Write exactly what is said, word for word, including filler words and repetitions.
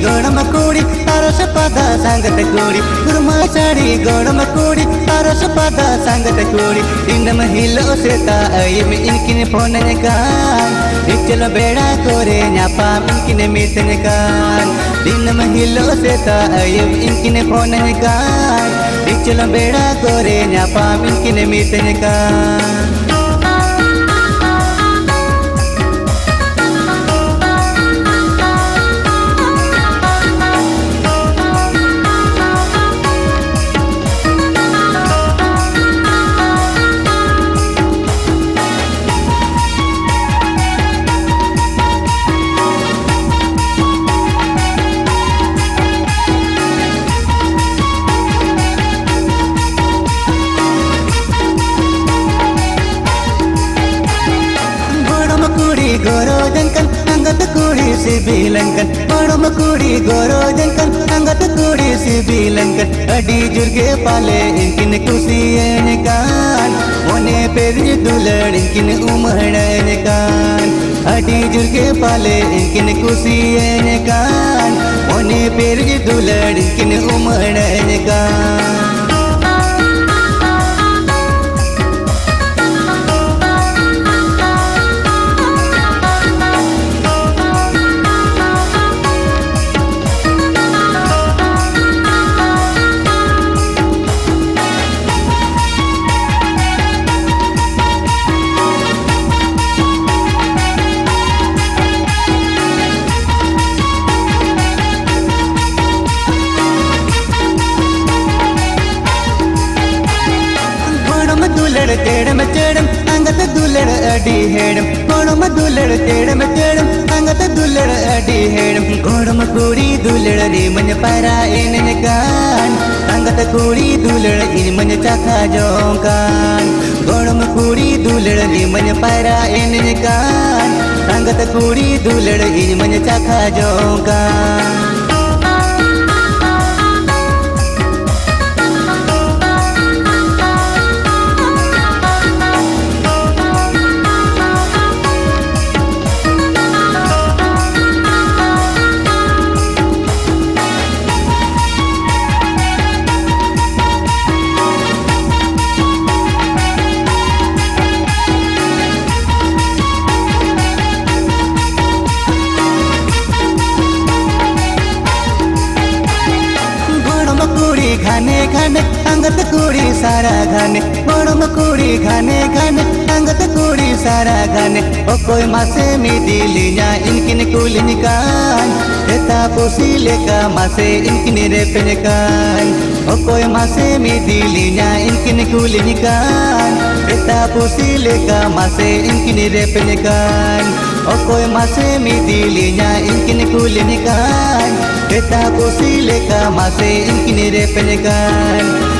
गोड़म कूड़ी तारस पदा संगत कूड़ी गुरमा साड़ी गोड़म कूड़ी तारस पदा संगत कूड़ी दिन महिलो से तायम इनकिन फोन कान चलो बेड़ा कोरे न्यापा इनकिन मितन कान दिन महिलो से तायम इनकिन फोन कान चलो बेड़ा कोरे न्यापा इनकिन मितन कान गोरो जंकन अंगत कूड़ी से बिलंकन बड़म कूड़ी गोरो जंकन अंगत कूड़ी से बिलंकन अडी जुर्गे पाले इनकिन कुसियन कान मोने पेर दुलड़ इनकिन उमड़न कान अडी जुर्गे पाले इनकिन कुसियन कान मोने पेर दुलड़ इनकिन उमड़न कान दुलड़ तेड़म तेड़म अंगत दुलड़ अडी हेड़म गोड़म दुलड़ तेड़म तेड़म अंगत दुलड़ अडी हेड़म गोड़म कूड़ी दुलड़ रे मन पारा इन कान अंगत कूड़ी दुलड़ इन मन चाखा जोकान गोड़म कूड़ी दुलड़ रे मन पारा इन कान अंगत कूड़ी दुलड़ इन मन चाखा जोकान खाने खाने अंगत कूड़ी सारा खाने गोड़म कूड़ी खाने खाने अंगत कूड़ी सारा खाने ओ कोई मासे में दिली ना इनकिन कुल निकान देता पोसी लेका मासे इनकिन रेपन कान ओ कोई मासे में दिली ना इनकिन कुल निकान देता पोसी लेका मासे इनकिन रेपन कान ओ कोई मासे में दिली ना इनकिन कुल निकान देता पोसी लेका मासे इनकिन रेपन कान